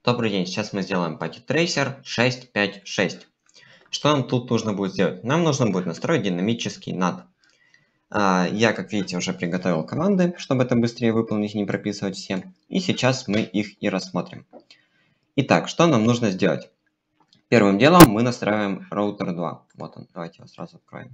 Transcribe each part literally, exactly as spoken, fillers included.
Добрый день, сейчас мы сделаем Packet Tracer шесть пять шесть. Что нам тут нужно будет сделать? Нам нужно будет настроить динамический над. Я, как видите, уже приготовил команды, чтобы это быстрее выполнить и не прописывать все. И сейчас мы их и рассмотрим. Итак, что нам нужно сделать? Первым делом мы настраиваем роутер два. Вот он, давайте его сразу откроем.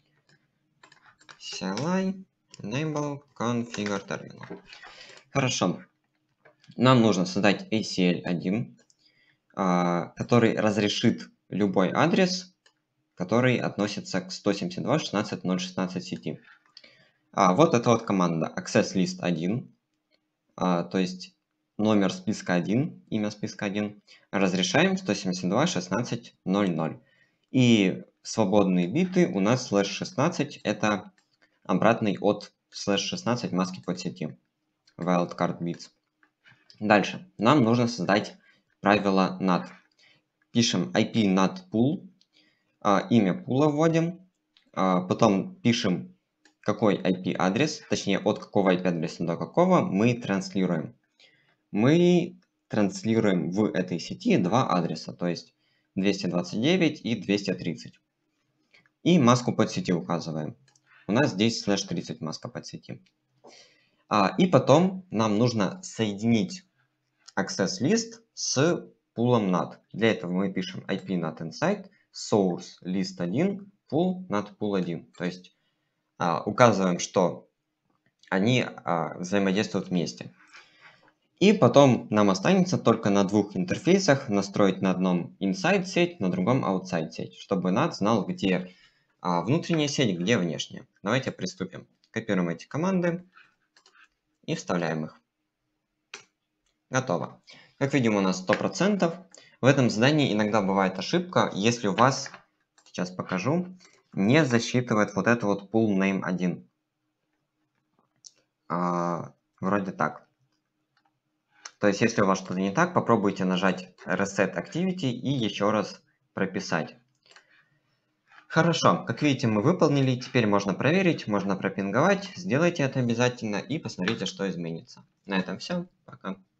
си эл ай, enable, configure terminal. Хорошо. Нам нужно создать эй си эл один, который разрешит любой адрес, который относится к сто семьдесят два точка шестнадцать точка ноль шестнадцать сети. А вот эта вот команда access list один, а, то есть номер списка один, имя списка один, разрешаем сто семьдесят два точка шестнадцать точка ноль ноль. И свободные биты у нас слэш шестнадцать, это обратный от слэш шестнадцать маски подсети, wildcard bits. Дальше нам нужно создать правило над. Пишем ай пи над pool, а, имя пула вводим, а, потом пишем, какой ай пи-адрес, точнее от какого ай пи-адреса до какого мы транслируем. Мы транслируем в этой сети два адреса, то есть двести двадцать девять и двести тридцать. И маску подсети указываем. У нас здесь слэш тридцать маска подсети. А, и потом нам нужно соединить access list с пулом над. Для этого мы пишем ай пи над inside source list один pool над pool один. То есть а, указываем, что они а, взаимодействуют вместе. И потом нам останется только на двух интерфейсах настроить на одном inside сеть, на другом outside сеть, чтобы над знал, где а, внутренняя сеть, где внешняя. Давайте приступим. Копируем эти команды и вставляем их. Готово. Как видим, у нас сто процентов. В этом задании иногда бывает ошибка, если у вас, сейчас покажу, не засчитывает вот это вот pool name один. А, вроде так. То есть, если у вас что-то не так, попробуйте нажать Reset Activity и еще раз прописать. Хорошо, как видите, мы выполнили. Теперь можно проверить, можно пропинговать. Сделайте это обязательно и посмотрите, что изменится. На этом все. Пока.